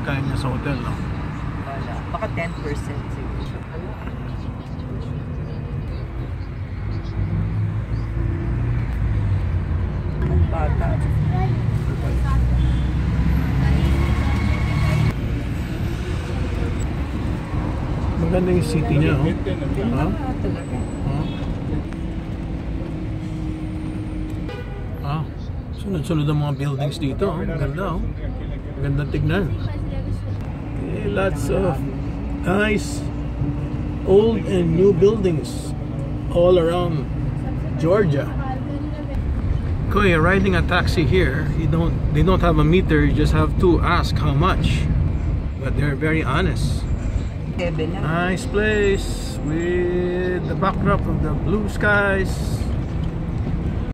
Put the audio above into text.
pagkain niya sa hotel, no? Wala. Baka 10% siguro. Ang bata. Maganda yung city niya, oh. Ha? Talaga. Sunod-sunod ang mga buildings dito, oh. Maganda, oh. Maganda tignan. Okay, lots of nice old and new buildings all around Georgia. Okay, you're riding a taxi here. They don't have a meter. You just have to ask how much. But they're very honest. Nice place with the backdrop of the blue skies.